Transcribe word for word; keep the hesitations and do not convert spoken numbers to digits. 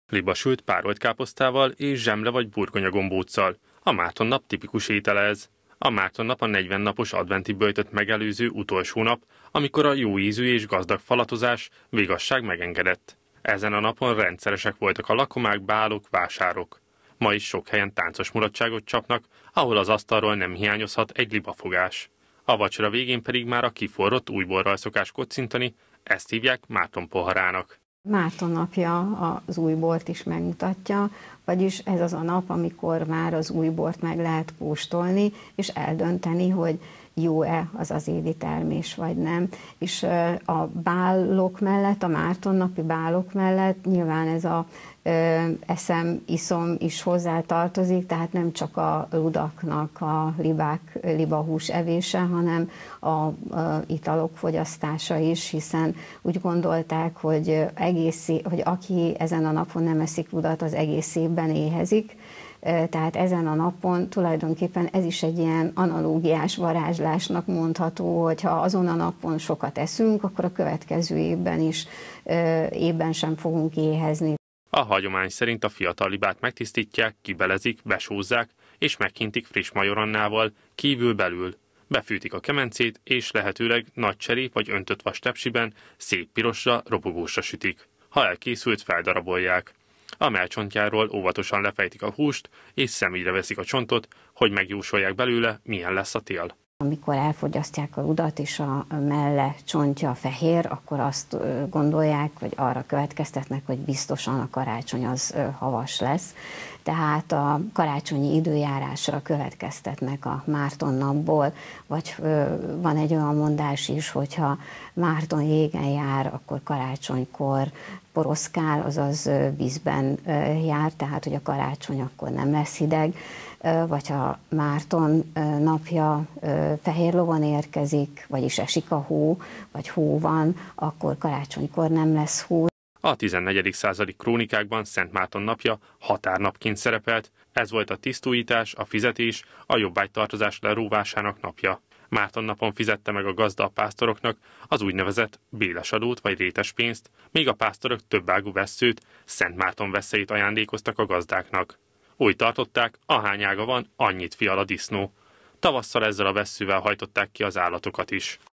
Libasült párolt káposztával és zsemle vagy burgonyagombóccal. A Mártonnap tipikus étele ez. A Mártonnap a negyven napos adventi böjtöt megelőző utolsó nap, amikor a jó ízű és gazdag falatozás, vigasság megengedett. Ezen a napon rendszeresek voltak a lakomák, bálok, vásárok. Ma is sok helyen táncos mulatságot csapnak, ahol az asztalról nem hiányozhat egy libafogás. A vacsora végén pedig már a kiforrott újborral szokás kocintani, ezt hívják Márton poharának. Márton napja az újbort is megmutatja, vagyis ez az a nap, amikor már az újbort meg lehet kóstolni, és eldönteni, hogy jó-e az az évi termés, vagy nem. És a bálok mellett, a Márton napi bálok mellett nyilván ez a eszem, iszom is hozzá tartozik, tehát nem csak a ludaknak a libák, libahús evése, hanem a, a italok fogyasztása is, hiszen úgy gondolták, hogy, egész, hogy aki ezen a napon nem eszik ludat, az egész évben éhezik. Tehát ezen a napon tulajdonképpen ez is egy ilyen analógiás varázslásnak mondható, hogy ha azon a napon sokat eszünk, akkor a következő évben is évben sem fogunk éhezni. A hagyomány szerint a fiatal libát megtisztítják, kibelezik, besózzák és meghintik friss majorannával kívül-belül. Befűtik a kemencét és lehetőleg nagy cserép vagy öntött vas tepsiben szép pirosra, robogósra sütik. Ha elkészült, feldarabolják. A mellcsontjáról óvatosan lefejtik a húst, és személyre veszik a csontot, hogy megjósolják belőle, milyen lesz a tél. Amikor elfogyasztják a ludat, és a melle csontja fehér, akkor azt gondolják, vagy arra következtetnek, hogy biztosan a karácsony az havas lesz. Tehát a karácsonyi időjárásra következtetnek a Márton napból, vagy van egy olyan mondás is, hogyha Márton jégen jár, akkor karácsonykor poroszkál, azaz vízben jár, tehát hogy a karácsony akkor nem lesz hideg, vagy ha Márton napja fehér lovon érkezik, vagyis esik a hó, vagy hó van, akkor karácsonykor nem lesz hó. A tizennegyedik századi krónikákban Szent Márton napja határnapként szerepelt, ez volt a tisztújítás, a fizetés, a jobbágytartozás leróvásának napja. Márton napon fizette meg a gazda a pásztoroknak az úgynevezett bélesadót vagy rétespénzt, míg a pásztorok többágú vesszőt, Szent Márton veszélyt ajándékoztak a gazdáknak. Úgy tartották, ahány ága van, annyit fial a disznó. Tavasszal ezzel a vesszővel hajtották ki az állatokat is.